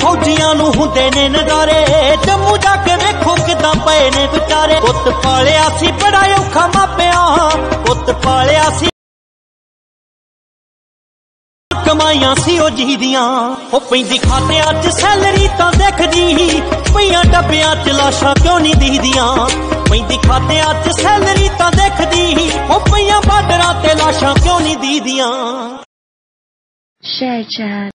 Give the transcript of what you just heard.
फौजियां नूं हुंदे ने नज़ारे, जम्मू जाके वेखो किदां पए ने विचारे। पुत्त पालिया सी बड़ा औखा मापिया, पुत्त पालिया सी कमाइयां सी ओ जी दियां। ओ पैंदी खातियां च सैलरी तां देखदी, पईयां डब्बियां च लाशां क्यों नहीं दिखदियां। पैंदी खातियां च सैलरी तां देखदी, ओ पईयां बार्डरां ते लाशां क्यों नहीं दिखदियां। Share chat.